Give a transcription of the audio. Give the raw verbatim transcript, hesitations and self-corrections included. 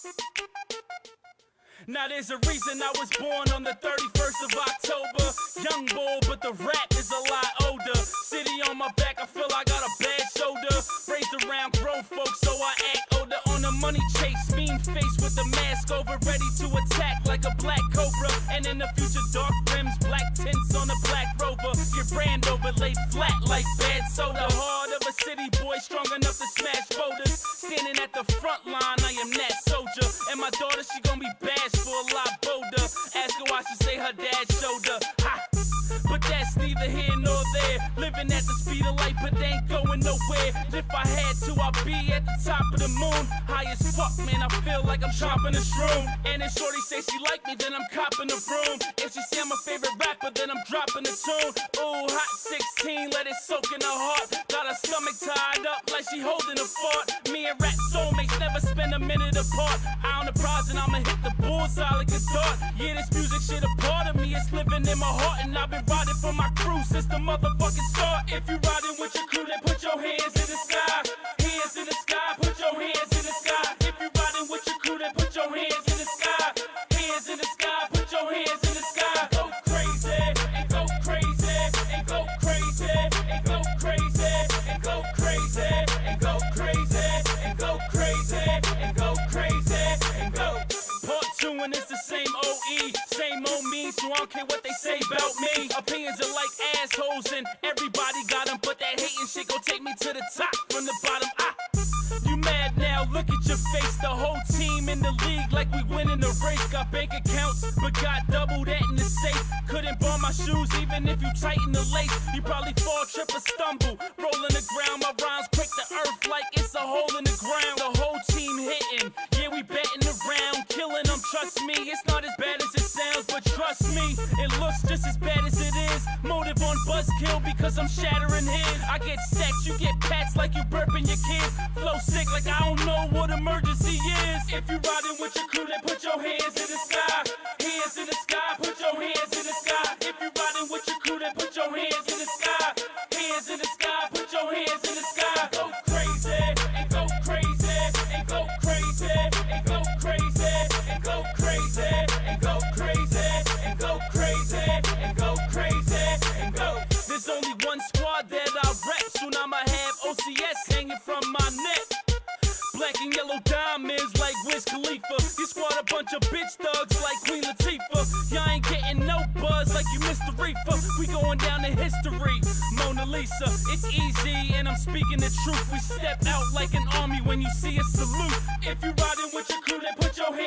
Now there's a reason I was born on the thirty-first of October. Young bull, but the rap is a lot older. City on my back, I feel I got a bad shoulder. Raised around grown folks, so I act older. On a money chase, mean face with the mask over, ready to attack like a black cobra. And in the future, dark rims, black tints on a black Rover. Your brand overlaid flat like bad soda. Heart of a city boy, strong enough to smash boulders. Standing at the front line, I am that soldier. And my daughter, she gon' be bashed for a lot bolder. Ask her why she say her dad showed her. Ha! But that's neither here nor there. Living at the speed of light, but they ain't going nowhere. If I had to, I'd be at the top of the moon. High as fuck, man, I feel like I'm chopping a shroom. And if shorty say she like me, then I'm copping a broom. If she say I'm a favorite rapper, then I'm dropping a tune. Ooh, hot sixteen, let it soak in her heart. Got her stomach tied up like she holding a fart. Me and rap soulmates never spend a minute apart. I on the prize and I'ma hit the bullseye like a dart. Yeah, this music shit a part of me, it's living in my heart. And I've been riding for my crew since the motherfucking start. If you riding with your crew, then put your hands in the sky. Hands in the sky, put your hands in the sky. If you riding with your crew, then put your hands in the sky. Hands in the sky, put your hands in the sky. Go crazy, and go crazy, and go crazy, and go crazy, and go crazy, and go crazy, and go crazy, and go crazy, and go. Part two and it's the same O E, same old me, so I don't care what they say about me. Opinions are like assholes and everybody got them, but that hating shit gon' take me to the top from the bottom. Ah, you mad now, look at your face. The whole team in the league like we winning the race. Got bank accounts, but got double that in the safe. Couldn't buy my shoes even if you tighten the lace. You probably fall, trip or stumble, roll in the ground. My rhymes break the earth like it's a hole in the ground. The whole team hitting, yeah, we betting around, killing them. Trust me, it's not as bad as it sounds, but trust me, it looks just as bad as it is. Motive on buzzkill because I'm shattering his. I get stacks, you get pats like you burping your kids. Flow sick like I don't know what emergency is. If you riding with your crew, then put your hands in the sky. Hands in the sky, put your hands in the sky. If you riding with your crew, then put your hands in the sky. Hands in the sky, put your hands in the sky. Go crazy, and go crazy, and go crazy, and go crazy, and go crazy, and go crazy, and go crazy, and go crazy, and go. There's only one squad that I rep, soon I'ma have O C S hanging from my neck. Black and yellow diamonds like Wiz Khalifa. You squad a bunch of bitch thugs like Queen Latifah. Y'all ain't getting no buzz like you Mister Reefer. We going down in history, Mona Lisa. It's easy and I'm speaking the truth. We step out like an army when you see us salute. If you riding with your crew, then put your hands